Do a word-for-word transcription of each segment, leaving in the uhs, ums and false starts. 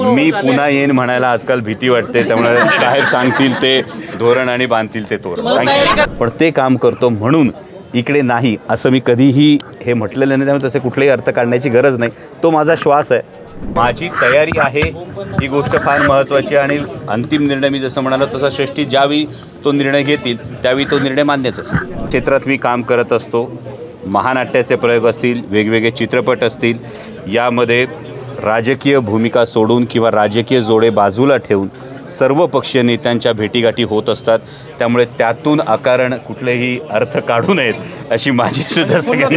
मी पुन्हा येईन म्हणायला आजकाल भीती वाटते, त्यामुळे साहेब सांगतील ते धोरण आणि बांधतील ते तोरण, पण ते काम करतो म्हणून इकडे नाही असं मी कधीही हे म्हटलेलं नाही, त्यामुळे तसे कुठलेही अर्थ काढण्याची गरज नाही. तो माझा श्वास आहे, माझी तयारी आहे, ही गोष्ट फार महत्त्वाची. आणि अंतिम निर्णय मी जसं म्हणालो तसा श्रेष्ठी ज्यावेळी तो निर्णय घेतील त्यावेळी तो निर्णय मान्यच असेल. क्षेत्रात मी काम करत असतो, महानाट्याचे प्रयोग असतील, वेगवेगळे चित्रपट असतील, यामध्ये राजकीय भूमिका सोडून किंवा राजकीय जोडे बाजूला ठेवून सर्व पक्षीय नेत्यांच्या भेटीगाठी होत असतात. त्यामुळे त्यातून अकारण कुठलेही अर्थ काढू नयेत अशी माझी सुद्धा सगळ्यांना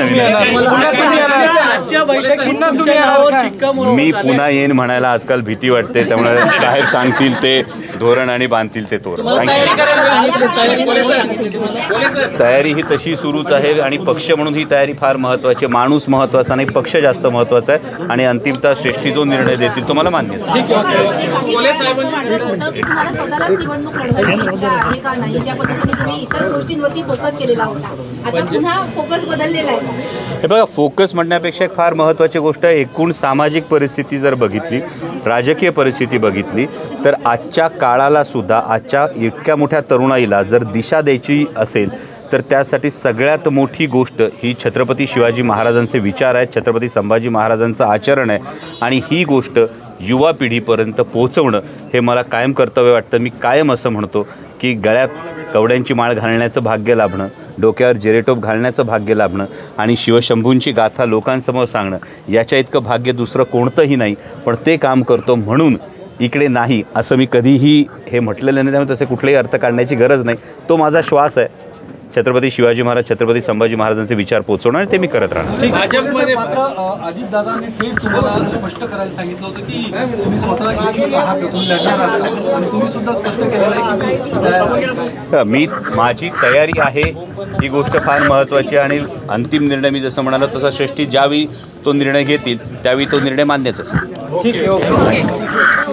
मी पुन्हा येईन म्हणायला आजकाल भीती वाटते, त्यामुळे साहेब सांगतील ते धोरण आणि बांधतील ते तोरण. तयारी ही तशी सुरूच आहे आणि पक्ष म्हणून ही तयारी फार महत्त्वाची. माणूस महत्त्वाचा नाही, पक्ष जास्त महत्त्वाचा आहे आणि अंतिमतः श्रेष्ठी जो निर्णय देतील तो मला मान्य आहे. हे बघा, फोकस म्हणण्यापेक्षा एक फार महत्त्वाची गोष्ट आहे. एकूण सामाजिक परिस्थिती जर बघितली, राजकीय परिस्थिती बघितली, तर आजच्या काळाला सुद्धा, आजच्या इतक्या मोठ्या तरुणाईला जर दिशा द्यायची असेल तर त्यासाठी सगळ्यात मोठी गोष्ट ही छत्रपती शिवाजी महाराजांचे विचार आहेत, छत्रपती संभाजी महाराजांचं आचरण आहे. आणि ही गोष्ट युवा पिढीपर्यंत पोहोचवणं हे मला कायम कर्तव्य वाटतं. मी कायम असं म्हणतो की गळ्यात कवड्यांची माळ घालण्याचं भाग्य लाभणं, डोक्यावर जेरेटोप घालण्याचं भाग्य लाभणं आणि शिवशंभूंची गाथा लोकांसमोर सांगणं, याच्या इतकं भाग्य दुसरं कोणतंही नाही. पण ते काम करतो म्हणून इकडे नाही असं मी कधीही हे म्हटलेलं नाही, त्यामुळे तसे कुठलेही अर्थ काढण्याची गरज नाही. तो माझा श्वास आहे, छत्रपती शिवाजी महाराज, छत्रपती संभाजी महाराजांचे विचार पोहोचवणार आणि ते मी करत राहणार. भाजपमध्ये मात्र अजितदादांनी थेट तुम्हाला स्पष्ट करायला सांगितलं होतं की तुम्ही स्वतः आहात, तुम्ही लढणार आहात आणि तुम्ही सुद्धा स्पष्ट केलं. मी माझी तयारी आहे, ही गोष्ट फार महत्त्वाची. आणि अंतिम निर्णय मी जसं म्हणालो तसा श्रेष्ठी ज्यावेळी तो निर्णय घेतील त्यावेळी तो निर्णय मान्यच असेल. ठीक आहे.